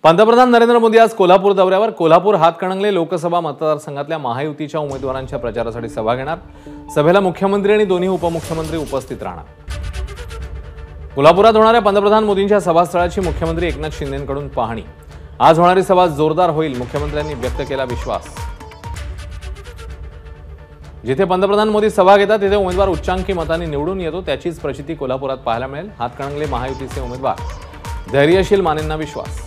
पंतप्रधान नरेंद्र मोदी आज कोल्हापूर दौऱ्यावर. कोल्हापूर हातकणंगले लोकसभा मतदारसंघातल्या महायुतीच्या उमेदवारांच्या प्रचारासाठी सभा घेणार. सभेला मुख्यमंत्री आणि दोन्ही उपमुख्यमंत्री उपस्थित राहणार. कोल्हापुरात होणाऱ्या पंतप्रधान मोदींच्या सभास्थळाची मुख्यमंत्री एकनाथ शिंदेंकडून पाहणी. आज होणारी सभा जोरदार होईल, मुख्यमंत्र्यांनी व्यक्त केला विश्वास. जिथे पंतप्रधान मोदी सभा घेतात तिथे उमेदवार उच्चांकी मतांनी निवडून येतो, त्याचीच प्रचिती कोल्हापुरात पाहायला मिळेल. हातकणंगले महायुतीचे उमेदवार धैर्यशील मानेंना विश्वास.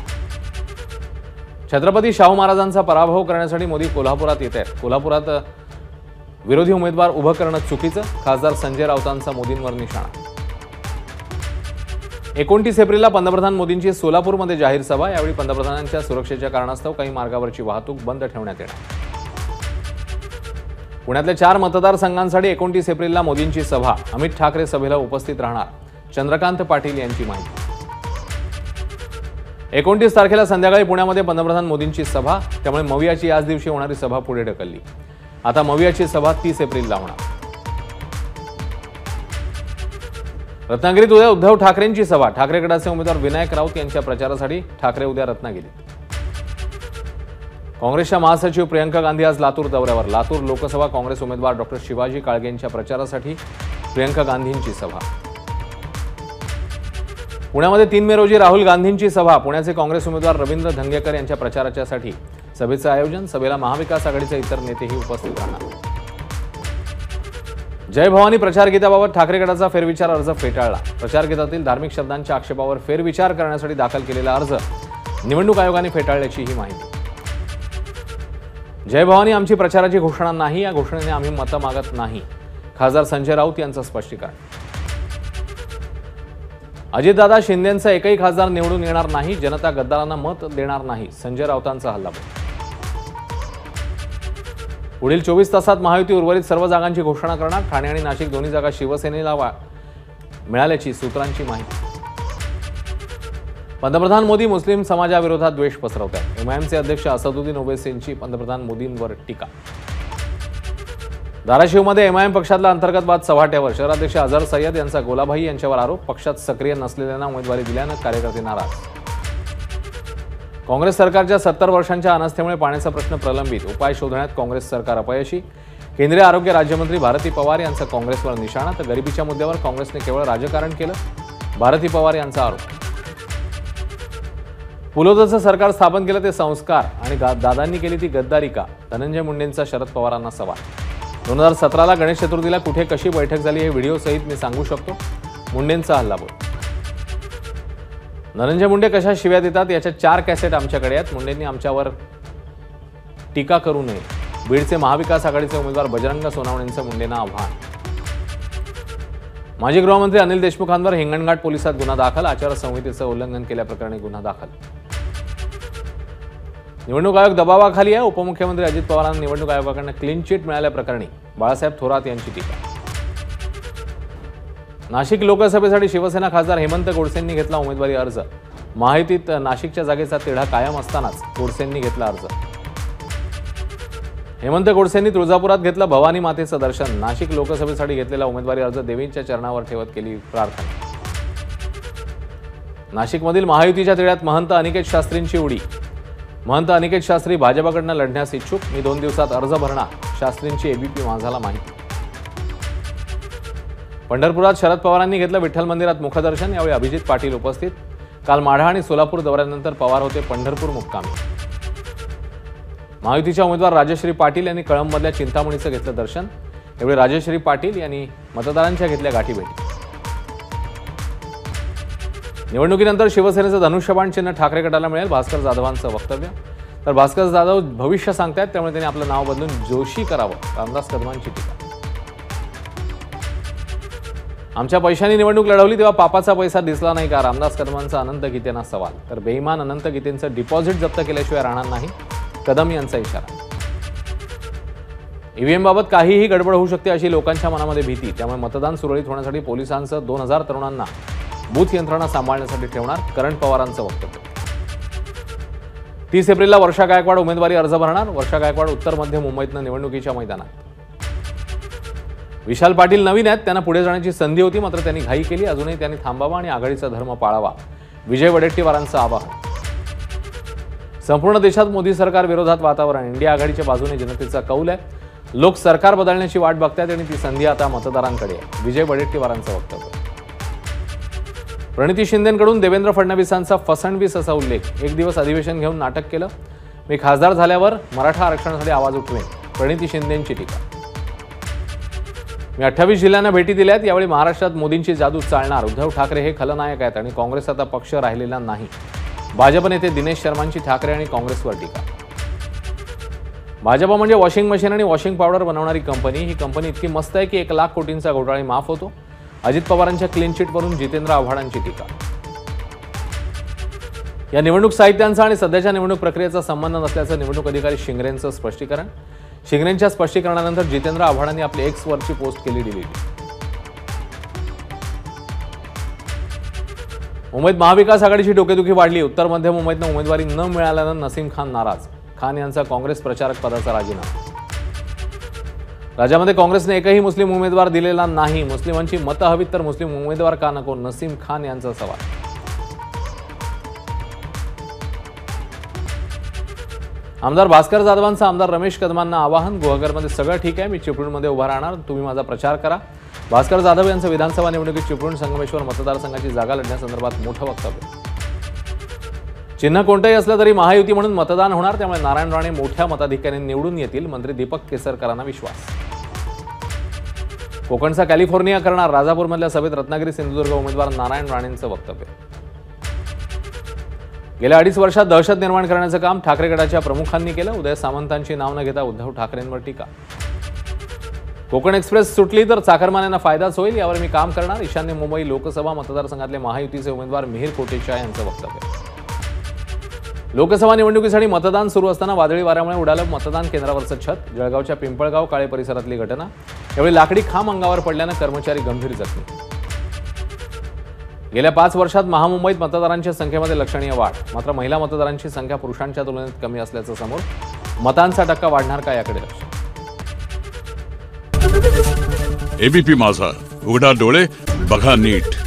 छत्रपती शाहू महाराजांचा पराभव करण्यासाठी मोदी कोल्हापुरात येत आहेत. कोल्हापुरात विरोधी उमेदवार उभं करणं चुकीचं, खासदार संजय राऊतांचा मोदींवर निशाणा. 29 एप्रिलला पंतप्रधान मोदींची सोलापूरमध्ये जाहीर सभा. यावेळी पंतप्रधानांच्या सुरक्षेच्या कारणास्तव काही मार्गावरची वाहतूक बंद ठेवण्यात येणार. पुण्यातल्या 4 मतदारसंघांसाठी 29 एप्रिलला मोदींची सभा. अमित ठाकरे सभेला उपस्थित राहणार, चंद्रकांत पाटील यांची माहिती. 29 तारखेला संध्याकाळी पुण्यामध्ये पंतप्रधान मोदींची सभा, त्यामुळे मवियाची याच दिवशी होणारी सभा पुढे ढकलली. आता मवियाची सभा 30 एप्रिलला होणार. रत्नागिरीत उद्या उद्धव ठाकरेंची सभा. ठाकरे गटाचे उमेदवार विनायक राऊत यांच्या प्रचारासाठी ठाकरे उद्या रत्नागिरीत. काँग्रेसच्या महासचिव प्रियंका गांधी आज लातूर दौऱ्यावर. लातूर लोकसभा काँग्रेस उमेदवार डॉक्टर शिवाजी काळगेंच्या प्रचारासाठी प्रियंका गांधींची सभा. पुण्यामध्ये 3 मे रोजी राहुल गांधींची सभा. पुण्याचे काँग्रेस उमेदवार रवींद्र धंगेकर यांच्या प्रचारासाठी सभेचं आयोजन. सभेला महाविकास आघाडीचे इतर नेतेही उपस्थित राहणार. जय भवानी प्रचार गीताबाबत ठाकरे गटाचा फेरविचार अर्ज फेटाळला. प्रचार गीतातील धार्मिक शब्दांच्या आक्षेपावर फेरविचार करण्यासाठी दाखल केलेला अर्ज निवडणूक आयोगाने फेटाळल्याची ही माहिती. जय भवानी आमची प्रचाराची घोषणा नाही, या घोषणेने आम्ही मतं मागत नाही, खासदार संजय राऊत यांचं स्पष्टीकरण. अजितदादा शिंदेंचा एकही खासदार निवडून येणार नाही, जनता गद्दारांना मत देणार नाही, संजय राऊतांचा हल्लाबोल. पुढील 24 तासात महायुती उर्वरित सर्व जागांची घोषणा करणार. ठाणे आणि नाशिक दोन्ही जागा शिवसेनेला मिळाल्याची सूत्रांची माहिती. पंतप्रधान मोदी मुस्लिम समाजाविरोधात द्वेष पसरवत आहेत. एमआयएमचे अध्यक्ष असदुद्दीन ओवैसींची पंतप्रधान मोदींवर टीका. धाराशिवमध्ये एमआयएम पक्षातला अंतर्गत वाद चव्हाट्यावर. शहराध्यक्ष अझर सय्यद यांचा गोलाभाई यांच्यावर आरोप. पक्षात सक्रिय नसलेल्यांना उमेदवारी दिल्यानं कार्यकर्ते नाराज. काँग्रेस सरकारच्या 70 वर्षांच्या अनास्थेमुळे पाण्याचा प्रश्न प्रलंबित. उपाय शोधण्यात काँग्रेस सरकार अपयशी. केंद्रीय आरोग्य राज्यमंत्री भारती पवार यांचा काँग्रेसवर निशाणा. तर गरिबीच्या मुद्द्यावर काँग्रेसने केवळ राजकारण केलं, भारती पवार यांचा आरोप. पुलोदचं सरकार स्थापन केलं ते संस्कार आणि दादांनी केली ती गद्दारी का? धनंजय मुंडेंचा शरद पवारांना सवाल. 2017ला गणेश चतुर्थीला कुठे कशी बैठक झाली हे व्हिडिओ सहित मी सांगू शकतो, मुंडेंचा हल्लाबोल. धनंजय मुंडे कशा शिव्या देतात याच्या 4 कॅसेट आमच्याकडे आहेत. मुंडेंनी आमच्यावर टीका करू नये. बीडचे महाविकास आघाडीचे उमेदवार बजरंग सोनावणेंचं मुंडेंना आव्हान. माजी गृहमंत्री अनिल देशमुखांवर हिंगणघाट पोलिसात गुन्हा दाखल. आचारसंहितेचं उल्लंघन केल्याप्रकरणी गुन्हा दाखल. निवडणूक आयोग दबावाखाली आहे. उपमुख्यमंत्री अजित पवारांना निवडणूक आयोगाकडून क्लीन चिट मिळाल्याप्रकरणी बाळासाहेब थोरात यांची टीका. नाशिक लोकसभेसाठी शिवसेना खासदार हेमंत गोडसेंनी घेतला उमेदवारी अर्ज. महायुतीत नाशिकच्या जागेचा तिढा कायम असतानाच गोडसेंनी घेतला अर्ज. हेमंत गोडसेंनी तुळजापुरात घेतलं भवानी मातेचं दर्शन. नाशिक लोकसभेसाठी घेतलेला उमेदवारी अर्ज देवींच्या चरणावर ठेवत केली प्रार्थना. नाशिकमधील महायुतीच्या तिढ्यात महंत अनिकेत शास्त्रींची उडी. महंत अनिकेत शास्त्री भाजपाकडून लढण्यास इच्छुक. मी 2 दिवसात अर्ज भरणार, शास्त्रींची एबीपी माझाला माहिती. पंढरपुरात शरद पवारांनी घेतलं विठ्ठल मंदिरात मुखदर्शन. यावेळी अभिजित पाटील उपस्थित. काल माढा आणि सोलापूर दौऱ्यानंतर पवार होते पंढरपूर मुक्कामी. महायुतीच्या उमेदवार राजश्री पाटील यांनी कळंबमधल्या चिंतामणीचं घेतलं दर्शन. यावेळी राजश्री पाटील यांनी मतदारांच्या घेतल्या गाठीभेटी. निवडणुकीनंतर शिवसेनेचं धनुष्यबाण चिन्ह ठाकरे गटाला मिळेल, भास्कर जाधवांचं वक्तव्य. तर भास्कर जाधव भविष्य सांगतायत, त्यामुळे त्यांनी आपलं नाव बदलून जोशी करावं, रामदास कदमांची टीका. आमच्या पैशांनी निवडणूक लढवली तेव्हा पापाचा पैसा दिसला नाही का? रामदास कदमांचा अनंत गीतेंना सवाल. तर बेईमान अनंत गीतेंचं डिपॉझिट जप्त केल्याशिवाय राहणार नाही, कदम यांचा इशारा. ईव्हीएम बाबत काहीही गडबड होऊ शकते अशी लोकांच्या मनामध्ये भीती. त्यामुळे मतदान सुरळीत होण्यासाठी पोलिसांसह 2000 तरुणांना बूथ यंत्रणा सांभाळण्यासाठी ठेवणार, करण पवारांचं वक्तव्य. 30 एप्रिलला वर्षा गायकवाड उमेदवारी अर्ज भरणार. वर्षा गायकवाड उत्तर मध्य मुंबईतनं निवडणुकीच्या मैदानात. विशाल पाटील नवीन आहेत, त्यांना पुढे जाण्याची संधी होती, मात्र त्यांनी घाई केली. अजूनही त्यांनी थांबावा आणि आघाडीचा धर्म पाळावा, विजय वडेट्टीवारांचं आवाहन. संपूर्ण देशात मोदी सरकार विरोधात वातावरण. इंडिया आघाडीच्या बाजूने जनतेचा कौल आहे. लोक सरकार बदलण्याची वाट बघतात आणि ती संधी आता मतदारांकडे आहे. विजय वडेट्टीवारांचं वक्तव्य. प्रणिती शिंदेंकडून देवेंद्र फडणवीसांचा फसवणवीस असा उल्लेख. एक दिवस अधिवेशन घेऊन नाटक केलं. मी खासदार झाल्यावर मराठा आरक्षणासाठी आवाज उठवेन. प्रणिती शिंदेंची टीका. मी 28 जिल्ह्यांना भेटी दिल्यात. यावेळी महाराष्ट्रात मोदींची जादू चालणार. उद्धव ठाकरे हे खलनायक आहेत आणि काँग्रेस आता पक्ष राहिलेला नाही. भाजप नेते दिनेश शर्मांची ठाकरे आणि काँग्रेसवर टीका. भाजप म्हणजे वॉशिंग मशीन आणि वॉशिंग पावडर बनवणारी कंपनी. ही कंपनी इतकी मस्त आहे की 1 लाख कोटींचा घोटाळा माफ होतो. अजित पवारांच्या क्लीन चिटवरून जितेंद्र आव्हाडांची टीका. या निवडणूक साहित्यांचा आणि सध्याच्या निवडणूक प्रक्रियेचा संबंध नसल्याचं निवडणूक अधिकारी शिंगरेंचं स्पष्टीकरण. शिंगरेंच्या स्पष्टीकरणानंतर जितेंद्र आव्हाडांनी आपली एक्स वरची पोस्ट केली डिलीट. मुंबईत महाविकास आघाडीची डोकेदुखी वाढली. उत्तर मध्य मुंबईतनं उमेदवारी न मिळाल्यानं नसीम खान नाराज. खान यांचा काँग्रेस प्रचारक पदाचा राजीनामा. राज्यामध्ये काँग्रेसने एकही मुस्लिम उमेदवार दिलेला नाही. मुस्लिमांची मतं हवीत तर मुस्लिम उमेदवार का नको? नसीम खान यांचा सवाल. आमदार भास्कर जाधवांचं आमदार रमेश कदमांना आवाहन. गुहागरमध्ये सगळं ठीक आहे. मी चिपळूणमध्ये उभा राहणार. तुम्ही माझा प्रचार करा. भास्कर जाधव यांचं विधानसभा निवडणुकीत चिपळूण संगमेश्वर मतदारसंघाची जागा लढण्यासंदर्भात मोठं वक्तव्य. चिन्ह कोणतंही असलं तरी महायुती म्हणून मतदान होणार. त्यामुळे नारायण राणे मोठ्या मताधिक्याने निवडून येतील. मंत्री दीपक केसरकरांना विश्वास. कोकणचा कॅलिफोर्निया करणार. राजापूरमधल्या सभेत रत्नागिरी सिंधुदुर्ग उमेदवार नारायण राणेंचं वक्तव्य. गेल्या 2.5 वर्षात दहशत निर्माण करण्याचं काम ठाकरे गटाच्या प्रमुखांनी केलं. उदय सामंतांची नाव न घेता उद्धव ठाकरेंवर टीका. कोकण एक्सप्रेस सुटली तर चाकरमान्यांना फायदाच होईल. यावर मी काम करणार. ईशान्य मुंबई लोकसभा मतदारसंघातले महायुतीचे उमेदवार मिहिर कोटेचा यांचं वक्तव्य. लोकसभा निवडणुकीसाठी मतदान सुरू असताना वादळी वाऱ्यामुळे उडालं मतदान केंद्रावरचं छत. जळगावच्या पिंपळगाव काळे परिसरातली घटना. यावेळी लाकडी खांब अंगावर पडल्यानं कर्मचारी गंभीर जखमी. गेल्या 5 वर्षात महामुंबईत मतदारांच्या संख्येमध्ये लक्षणीय वाढ. मात्र महिला मतदारांची संख्या पुरुषांच्या तुलनेत कमी असल्याचं समोर. मतांचा टक्का वाढणार का याकडे लक्ष. एबीपी माझा, उघडा डोळे बघा नीट.